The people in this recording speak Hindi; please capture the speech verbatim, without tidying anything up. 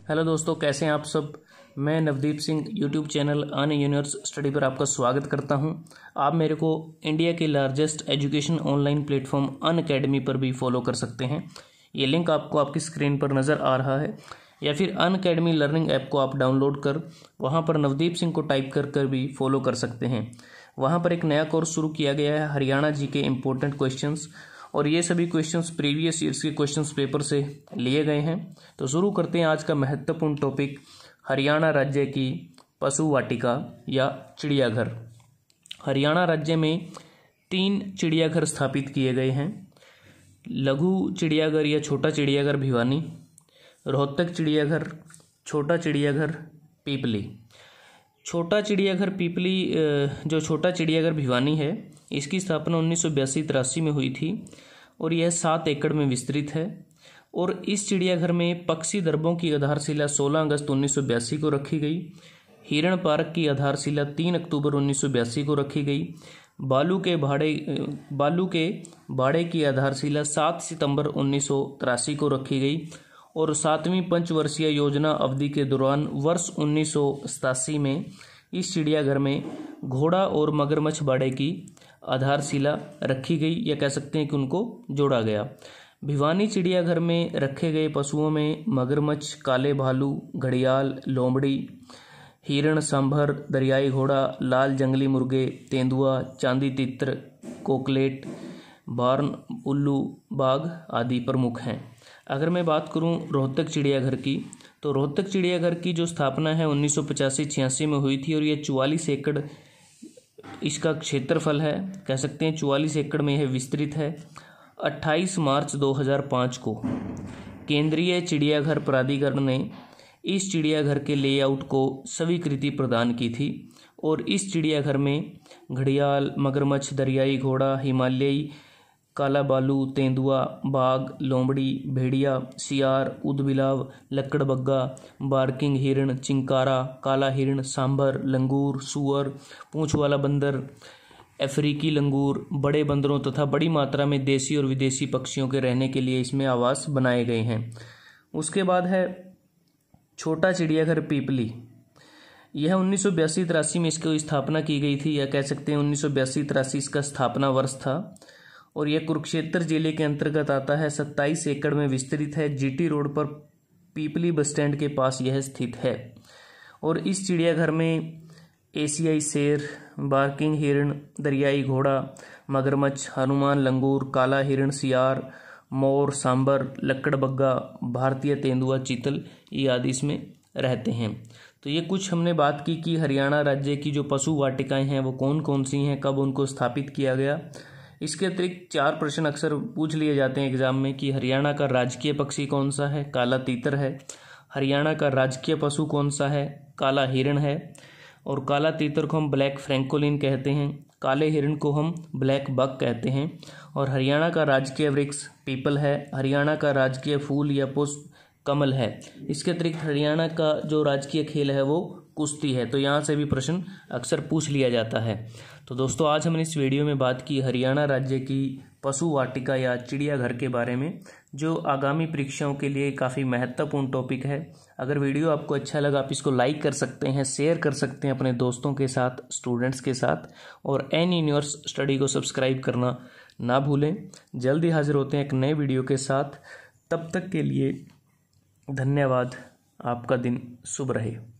हेलो दोस्तों, कैसे हैं आप सब। मैं Navdeep Singh YouTube channel N Universe Study पर आपका स्वागत करता हूं। आप मेरे को इंडिया के largest education online platform Unacademy पर भी फॉलो कर सकते हैं। ये लिंक आपको आपकी स्क्रीन पर नज़र आ रहा है, या फिर अन अकेडमी लर्निंग ऐप को आप डाउनलोड कर वहां पर नवदीप सिंह को टाइप कर कर भी फॉलो कर सकते हैं। वहां पर एक नया कोर्स शुरू किया गया है, हरियाणा जी के इम्पोर्टेंट क्वेश्चंस, और ये सभी क्वेश्चंस प्रीवियस ईयर्स के क्वेश्चंस पेपर से लिए गए हैं। तो शुरू करते हैं आज का महत्वपूर्ण टॉपिक, हरियाणा राज्य की पशु वाटिका या चिड़ियाघर। हरियाणा राज्य में तीन चिड़ियाघर स्थापित किए गए हैं। लघु चिड़ियाघर या छोटा चिड़ियाघर भिवानी, रोहतक चिड़ियाघर, छोटा चिड़ियाघर पीपली। छोटा चिड़ियाघर पीपली जो छोटा चिड़ियाघर भिवानी है, इसकी स्थापना उन्नीस सौ बयासी तिरासी में हुई थी और यह सात एकड़ में विस्तृत है। और इस चिड़ियाघर में पक्षी दर्बों की आधारशिला सोलह अगस्त उन्नीस सौ बयासी को रखी गई। हिरण पार्क की आधारशिला तीन अक्टूबर उन्नीस सौ बयासी को रखी गई। बालू के भाड़े बालू के बाड़े की आधारशिला सात सितंबर उन्नीस सौ तिरासी को रखी गई। और सातवीं पंचवर्षीय योजना अवधि के दौरान वर्ष उन्नीस सौ सतासी में इस चिड़ियाघर में घोड़ा और मगरमच्छ बाड़े की आधारशिला रखी गई, या कह सकते हैं कि उनको जोड़ा गया। भिवानी चिड़ियाघर में रखे गए पशुओं में मगरमच्छ, काले भालू, घड़ियाल, लोमड़ी, हिरण, सांभर, दरियाई घोड़ा, लाल जंगली मुर्गे, तेंदुआ, चांदी तित्र, कोकलेट, बार्न उल्लू, बाघ आदि प्रमुख हैं। अगर मैं बात करूं रोहतक चिड़ियाघर की, तो रोहतक चिड़ियाघर की जो स्थापना है उन्नीस सौ पचासी छियासी में हुई थी और ये चौवालीस एकड़ इसका क्षेत्रफल है, कह सकते हैं चौवालीस एकड़ में यह विस्तृत है। अट्ठाईस मार्च दो हज़ार पाँच को केंद्रीय चिड़ियाघर प्राधिकरण ने इस चिड़ियाघर के लेआउट को स्वीकृति प्रदान की थी और इस चिड़ियाघर में घड़ियाल, मगरमच्छ, दरियाई घोड़ा, हिमालयी काला बालू, तेंदुआ, बाघ, लोमड़ी, भेड़िया, सियार, ऊदबिलाव, लकड़बग्गा, बार्किंग हिरण, चिंकारा, काला हिरण, सांभर, लंगूर, सुअर, पूंछ वाला बंदर, अफ्रीकी लंगूर, बड़े बंदरों तथा बड़ी मात्रा में देसी और विदेशी पक्षियों के रहने के लिए इसमें आवास बनाए गए हैं। उसके बाद है छोटा चिड़ियाघर पीपली। यह उन्नीस सौ बयासी तिरासी में इसकी स्थापना की गई थी, या कह सकते हैं उन्नीस सौ बयासी तिरासी इसका स्थापना वर्ष था और यह कुरुक्षेत्र जिले के अंतर्गत आता है। सत्ताईस एकड़ में विस्तृत है। जीटी रोड पर पीपली बस स्टैंड के पास यह स्थित है। और इस चिड़ियाघर में एशियाई शेर, बार्किंग हिरण, दरियाई घोड़ा, मगरमच्छ, हनुमान लंगूर, काला हिरण, सियार, मोर, सांबर, लकड़बग्गा, भारतीय तेंदुआ, चीतल ये आदि इसमें रहते हैं। तो ये कुछ हमने बात की कि हरियाणा राज्य की जो पशु वाटिकाएं हैं वो कौन कौन सी हैं, कब उनको स्थापित किया गया। इसके अतिरिक्त चार प्रश्न अक्सर पूछ लिए जाते हैं एग्जाम में कि हरियाणा का राजकीय पक्षी कौन सा है, काला तीतर है। हरियाणा का राजकीय पशु कौन सा है, काला हिरण है। और काला तीतर को हम ब्लैक फ्रैंकोलिन कहते हैं, काले हिरण को हम ब्लैक बक कहते हैं। और हरियाणा का राजकीय वृक्ष पीपल है। हरियाणा का राजकीय फूल या पुष्प कमल है। इसके अतिरिक्त हरियाणा का जो राजकीय खेल है वो कुश्ती है। तो यहाँ से भी प्रश्न अक्सर पूछ लिया जाता है। तो दोस्तों, आज हमने इस वीडियो में बात की हरियाणा राज्य की पशु वाटिका या चिड़ियाघर के बारे में, जो आगामी परीक्षाओं के लिए काफ़ी महत्वपूर्ण टॉपिक है। अगर वीडियो आपको अच्छा लगा, आप इसको लाइक कर सकते हैं, शेयर कर सकते हैं अपने दोस्तों के साथ, स्टूडेंट्स के साथ, और एन यूनिवर्स स्टडी को सब्सक्राइब करना ना भूलें। जल्दी हाजिर होते हैं एक नए वीडियो के साथ। तब तक के लिए धन्यवाद। आपका दिन शुभ रहे।